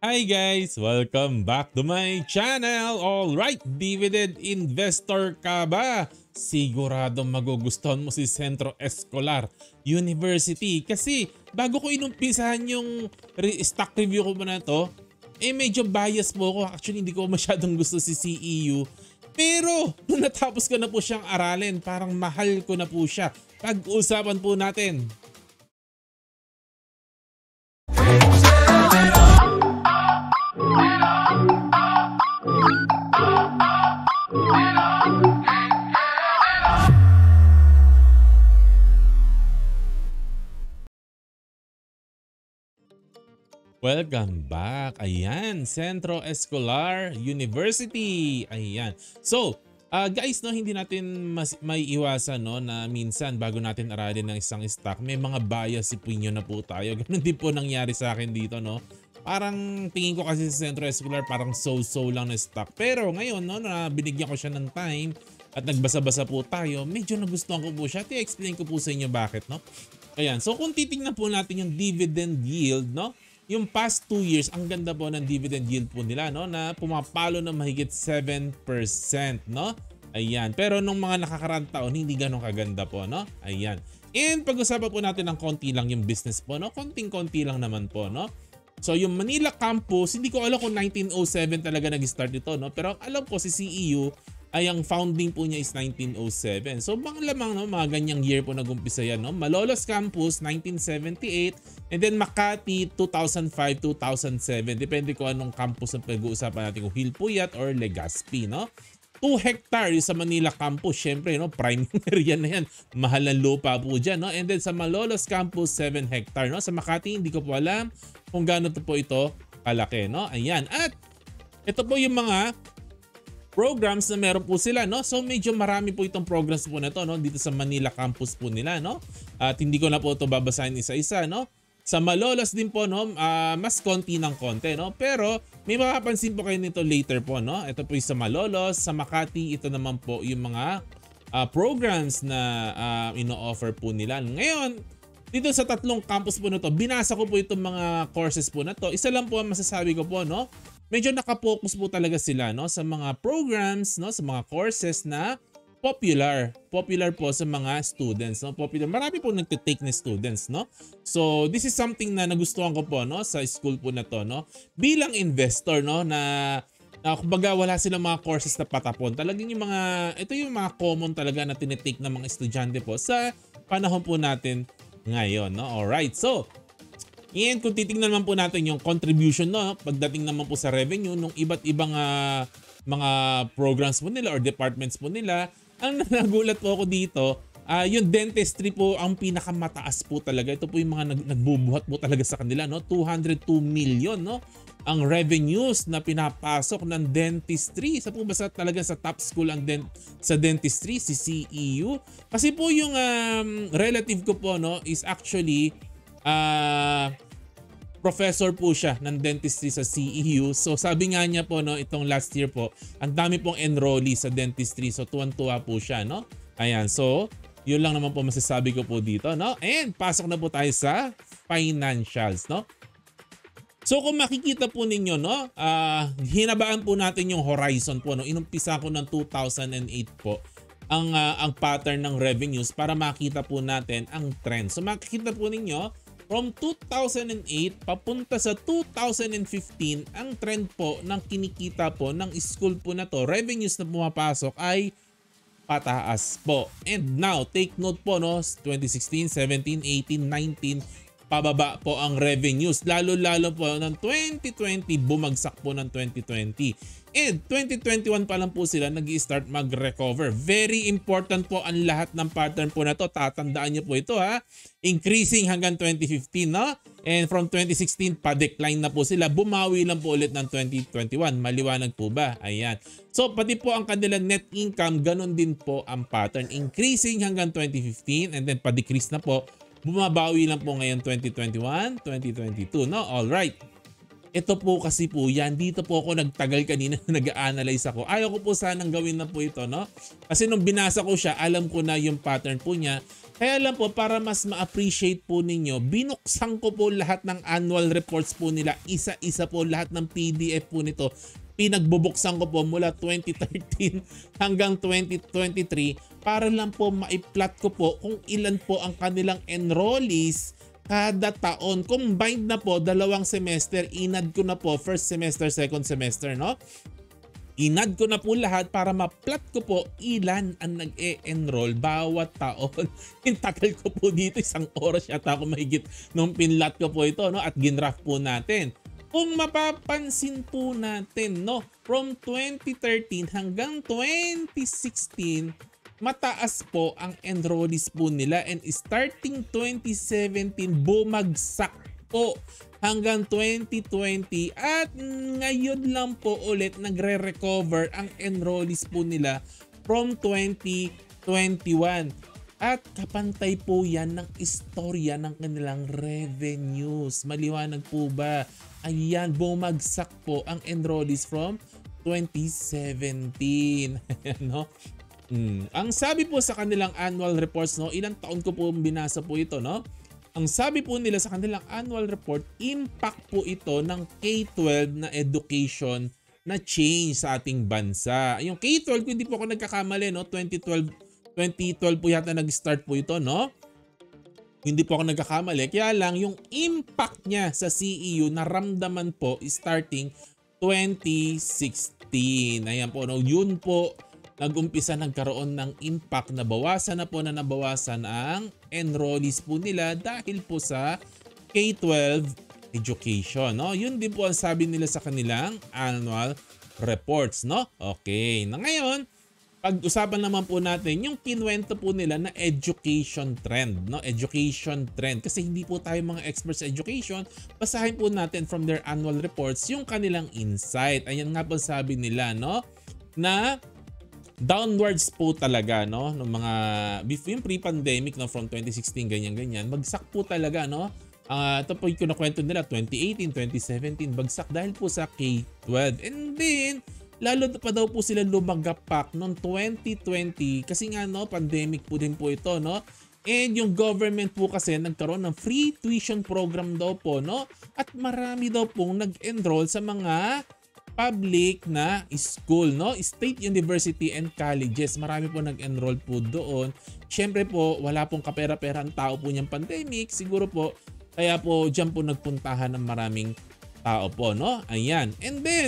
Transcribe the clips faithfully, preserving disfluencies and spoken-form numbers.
Hi guys! Welcome back to my channel! Alright, dividend investor ka ba? Siguradong magugustuhan mo si Centro Escolar University kasi bago ko inumpisahan yung re- stock review ko muna to, eh medyo bias po ako. Actually, hindi ko masyadong gusto si C E U. Pero nung natapos ko na po siyang aralin, parang mahal ko na po siya. Pag-usapan po natin. Welcome back. Ayan, Centro Escolar University. Ayan. So, uh, guys, no, hindi natin mas, may iwasan no, na minsan bago natin aralin ng isang stock, may mga bias opinion na po tayo. Ganun din po nangyari sa akin dito. No? Parang tingin ko kasi sa Centro Escolar parang so-so lang na stock. Pero ngayon, no, na binigyan ko siya ng time at nagbasa-basa po tayo, medyo nagustuhan ko po siya. I-explain ko po sa inyo bakit. No? Ayan, so kung titingnan po natin yung dividend yield, no? Yung past two years, ang ganda po ng dividend yield po nila, no? Na pumapalo na mahigit seven percent, no? Ayan. Pero nung mga nakakarang taon, hindi ganun kaganda po, no? Ayan. And pag-usapan po natin ng konti lang yung business po, no? Konting-konti lang naman po, no? So yung Manila campus, hindi ko alam kung nineteen oh seven talaga nag-start ito, no? Pero alam ko si C E U, ay ang founding po niya is nineteen oh seven. So mga lamang, no, mga ganyang year po nag-umpisa yan, no? Malolos Campus nineteen seventy-eight and then Makati two thousand five two thousand seven. Depende ko anong campus ang pag-uusapan natin, kung Hilpuyat or Legazpi, no? two hectare sa Manila Campus, syempre, no, prime area na yan. Mahal ang lupa po dyan, no? And then sa Malolos Campus seven hectare, no? Sa Makati hindi ko po alam kung gaano to po ito kalaki, no? Ayan. At ito po yung mga programs na meron po sila, no? So medyo marami po itong programs po na to, no? Dito sa Manila campus po nila, no? At hindi ko na po ito babasahin isa-isa, no? Sa Malolos din po, no? Uh, mas konti ng konti, no? Pero may makapansin po kayo nito later po, no? Ito po yung sa Malolos, sa Makati, ito naman po yung mga uh, programs na uh, ino-offer po nila. Ngayon, dito sa tatlong campus po na to, binasa ko po itong mga courses po na to. Isa lang po ang masasabi ko po, no? Medyo nakapokus po talaga sila, no, sa mga programs, no, sa mga courses na popular. Popular po sa mga students, no? Popular. Marami po nagte-take na students, no? So, this is something na nagustuhan ko po, no, sa school po na to, no? Bilang investor, no, na na kumbaga wala silang mga courses na patapon. Talagang yung mga, ito yung mga common talaga na tinitake ng mga estudyante po sa panahon po natin ngayon, no? Alright, so and kung titingnan naman po natin yung contribution, no, pagdating naman po sa revenue ng iba't ibang uh, mga programs po nila or departments po nila, ang nagulat po ako dito, uh, yung dentistry po ang pinakamataas po talaga. Ito po yung mga nag nagbubuhat po talaga sa kanila, no, two hundred two million, no, ang revenues na pinapasok ng dentistry. Isa po ba sa talaga sa top school ang dent sa dentistry, si C E U? Kasi po yung um, relative ko po, no, is actually Uh, professor po siya ng dentistry sa C E U. So sabi nga niya po, no, itong last year po, ang dami pong enrollee sa dentistry. So tuwan-tuwa po siya, no? Ayan, so yun lang naman po masasabi ko po dito, no? And pasok na po tayo sa financials, no? So kung makikita po ninyo, no, uh, hinabaan po natin yung horizon po, no? Inumpisa ko ng two thousand eight po ang uh, ang pattern ng revenues para makita po natin ang trend. So makikita po ninyo from two thousand eight papunta sa two thousand fifteen, ang trend po ng kinikita po ng school po na to, revenues na pumapasok ay pataas po. And now, take note po, no, twenty sixteen, seventeen, eighteen, nineteen, pababa po ang revenues. Lalo-lalo po ng twenty twenty, bumagsak po ng twenty twenty. And twenty twenty-one pa lang po sila nag-i-start mag-recover. Very important po ang lahat ng pattern po na to. Tatandaan niyo po ito, ha. Increasing hanggang twenty fifteen, no? And from twenty sixteen, pa-decline na po sila. Bumawi lang po ulit ng twenty twenty-one. Maliwanag po ba? Ayan. So, pati po ang kanilang net income, ganun din po ang pattern. Increasing hanggang twenty fifteen and then pa-decrease na po. Bumabawi lang po ngayon twenty twenty-one, twenty twenty-two, no? All right. Ito po kasi po yan, dito po ako nagtagal kanina nag-a-analyze ako. Ayaw ko po sanang gawin na po ito, no? Kasi nung binasa ko siya, alam ko na yung pattern po niya. Kaya lang po, para mas ma-appreciate po ninyo, binuksan ko po lahat ng annual reports po nila. Isa-isa po lahat ng P D F po nito. Pinagbubuksan ko po mula twenty thirteen hanggang twenty twenty-three para lang po maiplot ko po kung ilan po ang kanilang enrollees kada taon. Combined na po, dalawang semester, inad ko na po, first semester, second semester, no? Inad ko na po lahat para ma-plot ko po ilan ang nag-e-enroll bawat taon. Yung tagal ko po dito, isang oras yata ako mahigit nung pinlot ko po ito, no? At ginraft po natin. Kung mapapansin po natin, no, from twenty thirteen hanggang twenty sixteen, mataas po ang enrollees po nila, and starting twenty seventeen, bumagsak po hanggang twenty twenty, at ngayon lang po ulit nagre-recover ang enrollees po nila from twenty twenty-one. At kapantay po yan ng istorya ng kanilang revenues. Maliwanag po ba? Ayan, bumagsak po ang enrollees from twenty seventeen. No? Hmm. Ang sabi po sa kanilang annual reports, no, ilang taon ko po binasa po ito, no? Ang sabi po nila sa kanilang annual report, impact po ito ng K twelve na education na change sa ating bansa. Yung K twelve, kung hindi po ako nagkakamali, no, twenty twelve twenty twelve po yata nag-start po ito, no? Hindi po ako nagkakamali. Kaya lang, yung impact niya sa C E U naramdaman po starting twenty sixteen. Ayan po, no? Yun po, nag-umpisa nagkaroon ng impact na bawasan na po na nabawasan ang enrollees po nila dahil po sa K twelve education, no? Yun din po ang sabi nila sa kanilang annual reports, no? Okay. Na ngayon, pag-usapan naman po natin yung kinuwento po nila na education trend, no? Education trend. Kasi hindi po tayo mga experts sa education. Basahin po natin from their annual reports yung kanilang insight. Ayan nga po sabi nila, no? Na downwards po talaga, no? No mga before yung pre-pandemic, no, from twenty sixteen ganyan ganyan, bagsak po talaga, no? Uh, ito po yung kinukwento nila twenty eighteen, twenty seventeen, bagsak dahil po sa K twelve. And then lalo pa daw po sila lumagapak noong twenty twenty kasi nga, no, pandemic po din po ito, no? And yung government po kasi nagkaroon ng free tuition program daw po, no? At marami daw pong nag-enroll sa mga public na school, no? State university and colleges. Marami po nag-enroll po doon. Syempre po, wala pong kapera-pera ang tao po niyang pandemic. Siguro po, kaya po diyan po nagpuntahan ng maraming tao po, no? Ayan. And then,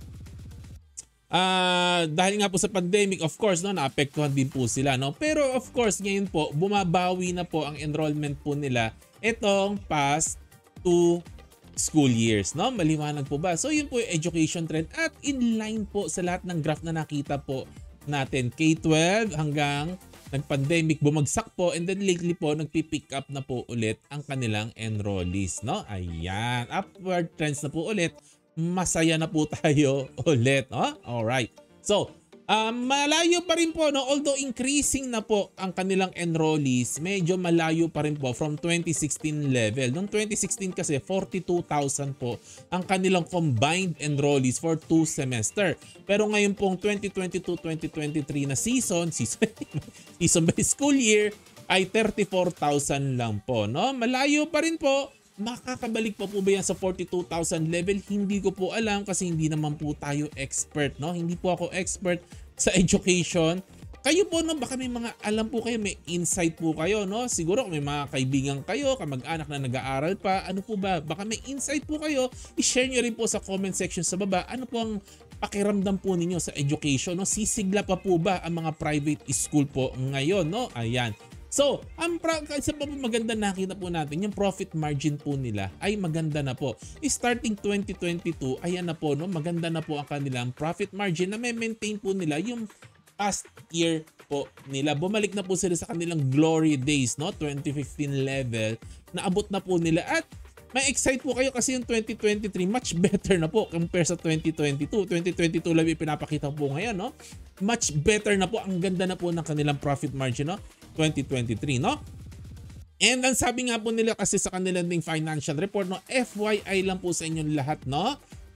Uh, dahil nga po sa pandemic, of course, no, naapektuhan din po sila, no? Pero of course, ngayon po, bumabawi na po ang enrollment po nila itong past two school years, no? Maliwanag po ba? So yun po yung education trend at in line po sa lahat ng graph na nakita po natin. K twelve hanggang nag-pandemic, bumagsak po, and then lately po, nagpipick up na po ulit ang kanilang enrollees, no? Ayan, upward trends na po ulit. Masaya na po tayo ulit, no? Alright. So, um, malayo pa rin po, no? Although increasing na po ang kanilang enrollees, medyo malayo pa rin po from twenty sixteen level. Noong twenty sixteen kasi, forty-two thousand po ang kanilang combined enrollees for two semester. Pero ngayon pong twenty twenty-two twenty twenty-three na season, season, season by school year, ay thirty-four thousand lang po, no? Malayo pa rin po. Makakabalik pa po ba yan sa forty-two thousand level? Hindi ko po alam kasi hindi naman po tayo expert, no? Hindi po ako expert sa education. Kayo po, no, baka may mga alam po kayo, may insight po kayo, no? Siguro kung may mga kaibigan kayo, kamag-anak na nag-aaral pa, ano po ba? Baka may insight po kayo, i-share nyo rin po sa comment section sa baba. Ano po ang pakiramdam po ninyo sa education, no? Sisigla pa po ba ang mga private school po ngayon, no? Ayan. So, ang isa pa po maganda nakita po natin, yung profit margin po nila ay maganda na po. Starting twenty twenty-two, ayan na po, no? Maganda na po ang kanilang profit margin na may maintain po nila yung past year po nila. Bumalik na po sila sa kanilang glory days, no? twenty fifteen level, naabot na po nila at may excite po kayo kasi yung twenty twenty-three much better na po compare sa twenty twenty-two. twenty twenty-two lang yung pinapakita po ngayon, no? Much better na po. Ang ganda na po ng kanilang profit margin, no? twenty twenty-three, no? And ang sabi nga po nila kasi sa kanilang ding financial report, no? F Y I lang po sa inyong lahat, no?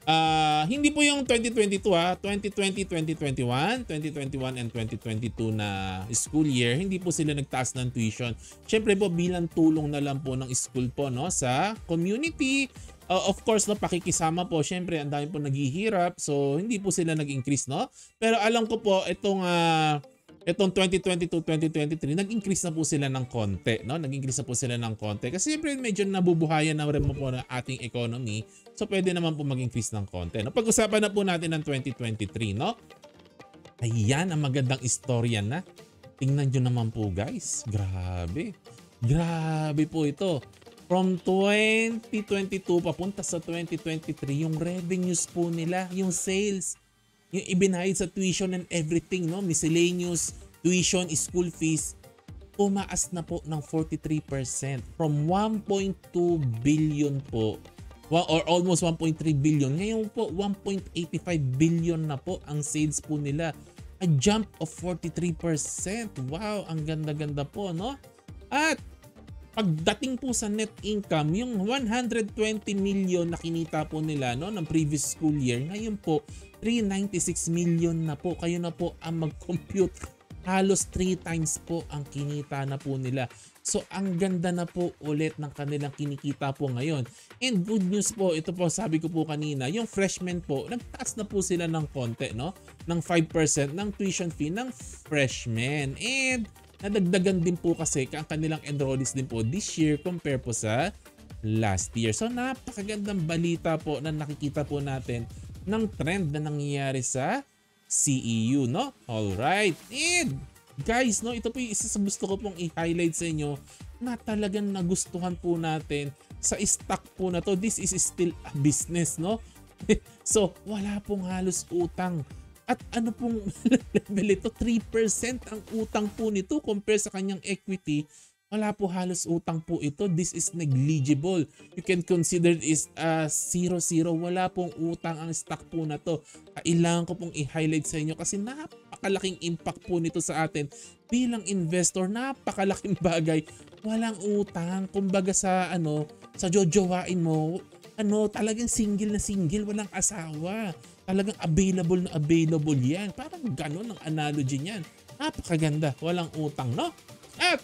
Ah, hindi po yung twenty twenty-two ha, twenty twenty, twenty twenty-one, twenty twenty-one and twenty twenty-two na school year, hindi po sila nagtaas ng tuition. Syempre po bilang tulong na lang po ng school po no sa community. Uh, of course no, pakikisama po. Syempre ang dami po naghihirap, so hindi po sila nag-increase no. Pero alam ko po itong ah, itong twenty twenty-two, twenty twenty-three, nag-increase na po sila ng konti, no? Nag-increase na po sila ng konti. Kasi siyempre medyo nabubuhayan na rin po ng ating economy. So pwede naman po mag-increase ng konti. No? Pag-usapan na po natin ng twenty twenty-three, no? Ayan, ang magandang istorya na. Tingnan nyo naman po guys. Grabe. Grabe po ito. From twenty twenty-two papunta sa twenty twenty-three, yung revenues po nila, yung sales, yung ibinayad sa tuition and everything, no? Miscellaneous, tuition, school fees, tumaas na po ng forty-three percent from one point two billion po or almost one point three billion. Ngayon po one point eight five billion na po ang sales po nila. A jump of forty-three percent. Wow, ang ganda-ganda po, no? At pagdating po sa net income, yung one hundred twenty million na kinita po nila no ng previous school year, ngayon po three hundred ninety-six million na po. Kayo na po ang mag-compute. Halos three times po ang kinita na po nila. So ang ganda na po ulit ng kanilang kinikita po ngayon. And good news po, ito po sabi ko po kanina, yung freshmen po, nagtaas na po sila ng konti, no? Ng five percent ng tuition fee ng freshmen. And nadagdagan din po kasi ang kanilang enrollees din po this year compare po sa last year. So napakagandang balita po na nakikita po natin ng trend na nangyayari sa C E U, no? Alright. And guys, no, ito po yung isa sa gusto ko pong i-highlight sa inyo na talagang nagustuhan po natin sa stock po na to. This is still a business, no? So wala pong halos utang. At ano pong level ito? three percent ang utang po nito compare sa kanyang equity. Wala po halos utang po ito. This is negligible. You can consider this as zero zero. Wala pong utang ang stock po na to. Kailangan ko pong i-highlight sa inyo kasi napakalaking impact po nito sa atin. Bilang investor, napakalaking bagay. Walang utang. Kumbaga sa ano, sa jojowain mo, ano, talagang single na single, walang asawa. Talagang available na available yan. Parang gano'n ang analogy niyan. Napakaganda. Walang utang, no? At,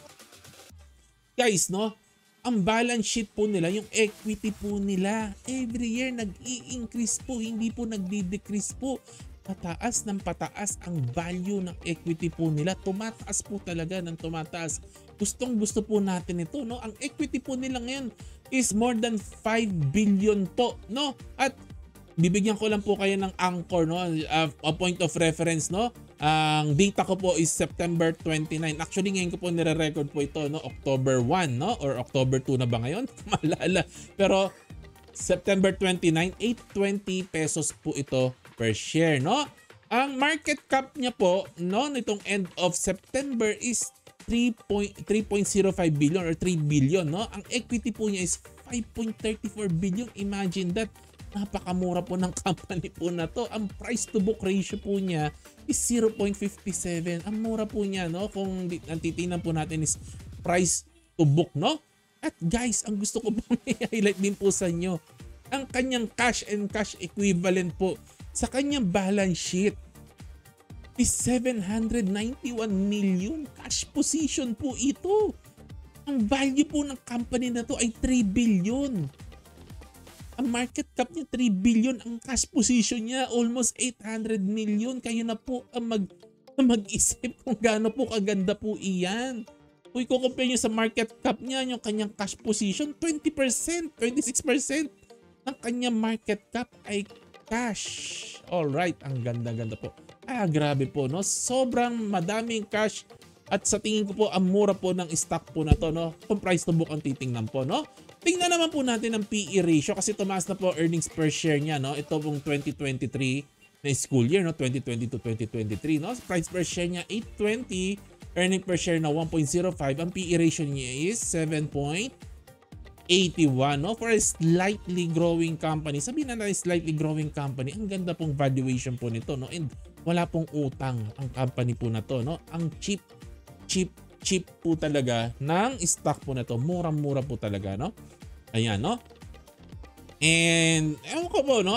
guys, no? Ang balance sheet po nila, yung equity po nila, every year nag-i-increase po, hindi po nagdi-decrease po. Pataas ng pataas ang value ng equity po nila. Tumataas po talaga ng tumataas. Gustong gusto po natin ito, no? Ang equity po nila ngayon is more than five billion po, no? At bibigyan ko lang po kayo ng anchor, no? Uh, a point of reference, no? Ang data ko po is September twenty-nine. Actually, ngayon ko po nire-record po ito, no? October one, no? Or October two na ba ngayon? Maalala. Pero September twenty-nine, eight hundred twenty pesos po ito per share, no? Ang market cap niya po, no, nitong end of September is three point zero five billion or three billion, no? Ang equity po niya is five point three four billion. Imagine that. Napakamura po ng company po na to. Ang price to book ratio po niya is zero point five seven. Ang mura po niya, no? Kung ang titingnan po natin is price to book, no? At guys, ang gusto ko pong i-highlight din po sa inyo, ang kanyang cash and cash equivalent po sa kanyang balance sheet is seven hundred ninety-one million. Cash position po ito. Ang value po ng company na to ay three billion. Ang market cap niya three billion, ang cash position niya almost eight hundred million. Kayo na po ang mag, mag-isip kung gaano po kaganda po iyan. Kung i-compare nyo sa market cap niya, yung kanyang cash position, twenty percent, twenty-six percent ng kanyang market cap ay cash. Alright, ang ganda-ganda po. Ah, grabe po, no? Sobrang madaming cash. At sa tingin ko po, ang mura po ng stock po na to, no? Kung price to book ang titingnan po, no? Tingnan naman po natin ang P E ratio kasi tumaas na po earnings per share niya, no? Ito pong twenty twenty-three na school year, no? twenty twenty-two twenty twenty-three, no? Price per share niya eight twenty, earning per share na one point zero five. Ang P E ratio niya is seven point eight one, no? For a slightly growing company. Sabihin na natin slightly growing company, ang ganda pong valuation po nito, no? And wala pong utang ang company po na to, no? Ang cheap, cheap, cheap po talaga ng stock po na to. Murang-mura po talaga, no? Ayan, no? And ewan ko po, no?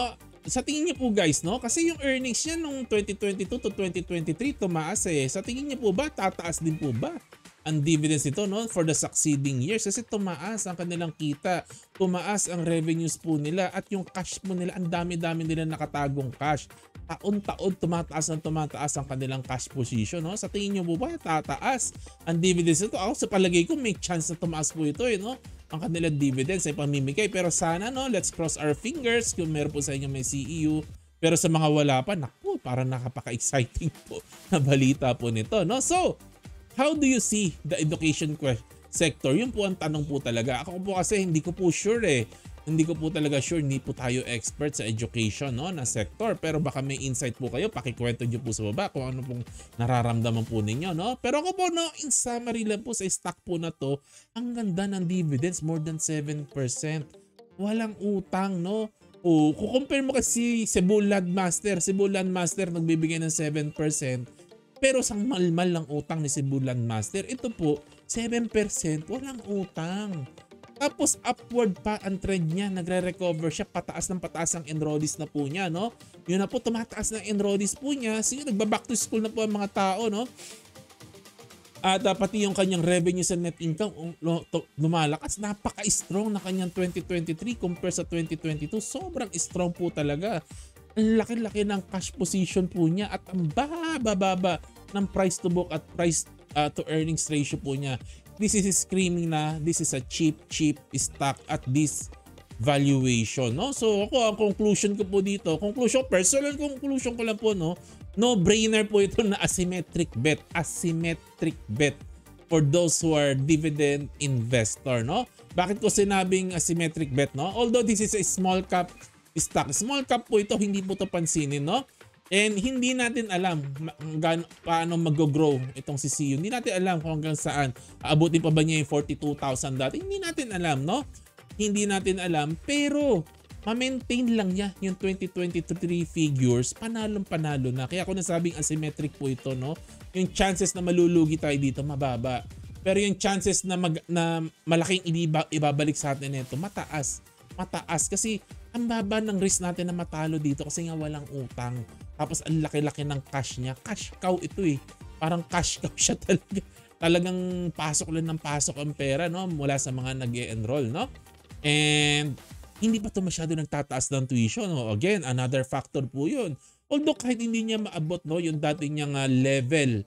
sa tingin niyo po guys, no? Kasi yung earnings niya nung twenty twenty-two to twenty twenty-three tumaas eh. Sa tingin niyo po ba tataas din po ba ang dividends nito, no, for the succeeding years? Kasi tumaas ang kanilang kita, tumaas ang revenues po nila, at yung cash po nila, ang dami-dami nila nakatagong cash. Taon-taon tumataas ang tumataas ang kanilang cash position, no? Sa tingin niyo po ba tataas ang dividends nito? Ako sa palagay ko may chance na tumaas po ito eh, no? Ang kanilang dividends ay pamimigay. Pero sana, no, let's cross our fingers kung meron po sa inyo may C E U. Pero sa mga wala pa, naku, parang nakapaka-exciting po na balita po nito, no? So, how do you see the education sector? Yun po ang tanong po talaga. Ako po kasi hindi ko po sure eh. Hindi ko po talaga sure, hindi po tayo expert sa education, no, na sector. Pero baka may insight po kayo, pakikwento nyo po sa baba kung ano pong nararamdaman po ninyo, no. Pero ako po, no, in summary lang po sa stock po na to, ang ganda ng dividends, more than seven percent. Walang utang, no. O kukompare mo kasi Cebu Landmaster, Cebu Landmaster nagbibigay ng seven percent. Pero sang malmal lang utang ni Cebu Landmaster. Ito po, seven percent, walang utang. Tapos upward pa ang trend niya, nagre-recover siya, pataas ng pataas ang enrollees na po niya, no? Yun na po, tumataas ng enrollees po niya. Sige, nagba-back to school na po ang mga tao, no? At uh, pati yung kanyang revenue sa net income um, lumalakas. Napaka-strong na kanyang twenty twenty-three compare sa twenty twenty-two. Sobrang strong po talaga. Ang laki-laki ng cash position po niya at ang baba-baba ng price to book at price uh, to earnings ratio po niya. This is screaming na this is a cheap, cheap stock at this valuation, no? So ako, ang conclusion ko po dito, conclusion, personal conclusion ko lang po, no? No-brainer po ito na asymmetric bet. Asymmetric bet for those who are dividend investor, no? Bakit ko sinabing asymmetric bet, no? Although this is a small cap stock. Small cap po ito, hindi po ito pansinin, no? And hindi natin alam gaano, paano mag-grow itong si C E U. Hindi natin alam kung hanggang saan. Aabutin pa ba niya yung forty-two thousand dati? Hindi natin alam, no? Hindi natin alam. Pero, ma-maintain lang niya yung twenty twenty-three figures. Panalong-panalo na. Kaya ako nasabing asymmetric po ito, no? Yung chances na malulugi tayo dito, mababa. Pero yung chances na, mag, na malaking iniba, ibabalik sa atin ito, mataas. Mataas. Kasi, ang baba ng risk natin na matalo dito kasi nga walang utang. Tapos ang laki-laki ng cash niya. Cash cow ito eh. Parang cash cow siya talaga. Talagang pasok lang ng pasok ang pera, no, mula sa mga nag-e-enroll, no? And hindi pa ito masyado nagtataas ng tuition, no? Again, another factor po yun. Although kahit hindi niya maabot, no, yung dati niyang uh, level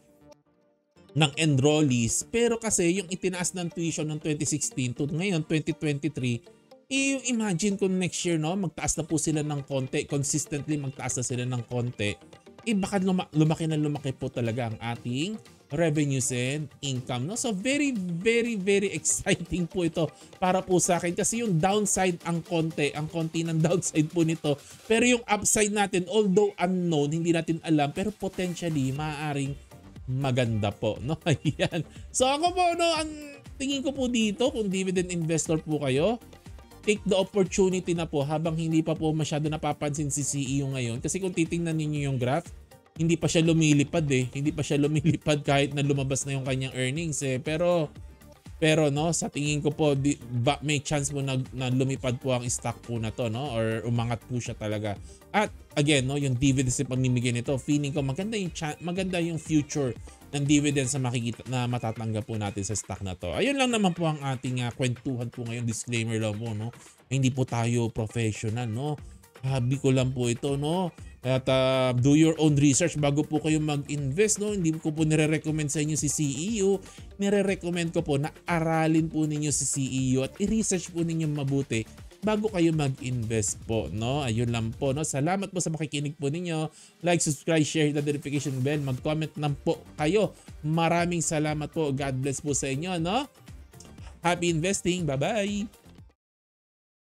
ng enrollees, pero kasi yung itinaas ng tuition ng twenty sixteen to ngayon twenty twenty-three, eh, imagine kung next year, no, magtaas na po sila ng konti, consistently magtaas na sila ng konti, eh baka luma- lumaki na lumaki po talaga ang ating revenues and income, no? So very, very, very exciting po ito para po sa akin kasi yung downside ang konti, ang konti ng downside po nito. Pero yung upside natin, although unknown, hindi natin alam, pero potentially maaaring maganda po, no? Ayan. So ako po, no, ang tingin ko po dito, kung dividend investor po kayo, take the opportunity na po habang hindi pa po masyado napapansin si C E U ngayon. Kasi kung titingnan ninyo yung graph, hindi pa siya lumilipad eh. Hindi pa siya lumilipad kahit na lumabas na yung kanyang earnings eh. Pero, pero no, sa tingin ko po, di, ba, may chance po na, na lumipad po ang stock po na to, no? Or umangat po siya talaga. At again, no, yung dividends na pamimigay nito, feeling ko maganda yung, maganda yung future ng dividends na makikita na matatanggap po natin sa stock na to. Ayun lang naman po ang ating uh, kwentuhan po ngayon. Disclaimer lang po, no? Hindi po tayo professional, no? Hobby ko lang po ito, no? At uh, do your own research bago po kayo mag-invest, no? Hindi ko po nire-recommend sa inyo si C E U. Nire-recommend ko po na aralin po ninyo si C E U at i-research po ninyo mabuti bago kayo mag-invest po, no? Ayun lang po, no? Salamat po sa makikinig po ninyo. Like, subscribe, share, the notification bell. Mag-comment lang po kayo. Maraming salamat po. God bless po sa inyo, no? Happy investing. Bye-bye!